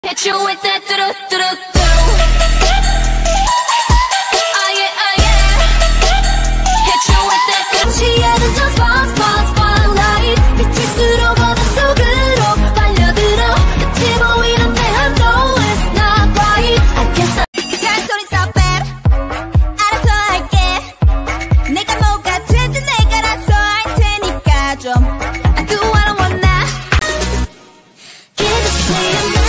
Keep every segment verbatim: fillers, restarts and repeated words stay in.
Hit you with that do do do do. Oh yeah, oh yeah. Hit you with that do. 취하는 저 spot spot spotlight. 빛일수록 어둠 속으로 빨려들어. 끝이 보이는데 I know it's not right. I guess I 잔소리 stop it. 알아서 할게. 내가 뭐가 되든 내가 알아서 할 테니까 좀. I do what I want now. Give it to you.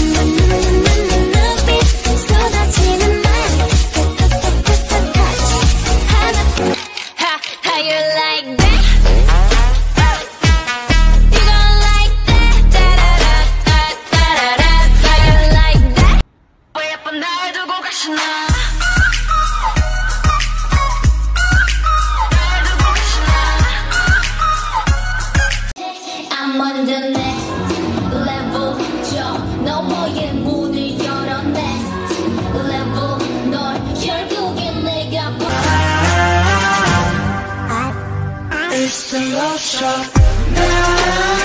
I'm on the next level. 저 너머의 문을 열어 next level. 널 결국엔 내가 봐. It's the love shot.